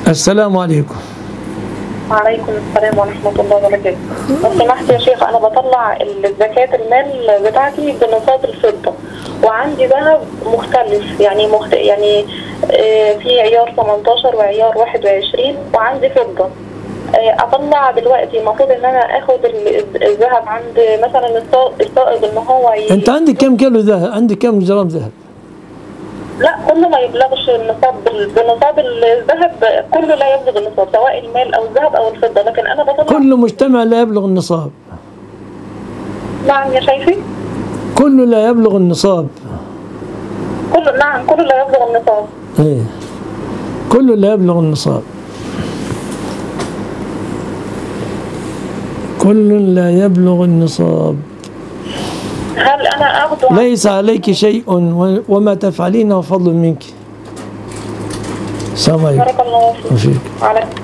السلام عليكم. وعليكم السلام ورحمة الله وبركاته. لو سمحت يا شيخ، أنا بطلع زكاة المال بتاعتي بنصاب الفضة، وعندي ذهب مختلف يعني في عيار 18 وعيار 21، وعندي فضة. أطلع دلوقتي المفروض إن أنا آخد الذهب عند مثلا السائق إن هو أنت عندك كم كيلو ذهب؟ عندك كم جرام ذهب؟ لا، كله ما يبلغش النصاب. بنصاب الذهب كله لا يبلغ النصاب، سواء المال او الذهب او الفضه، لكن انا بطلع كل مجتمع لا يبلغ النصاب. نعم يا شيخي، كله لا يبلغ النصاب. نعم كله لا يبلغ النصاب. ايه، كله لا يبلغ النصاب. كل لا يبلغ النصاب. هل انا اخذ؟ ليس عليك شيء وما تفعلينه فضل منك. السلام عليكم. بارك الله فيك. وفيك.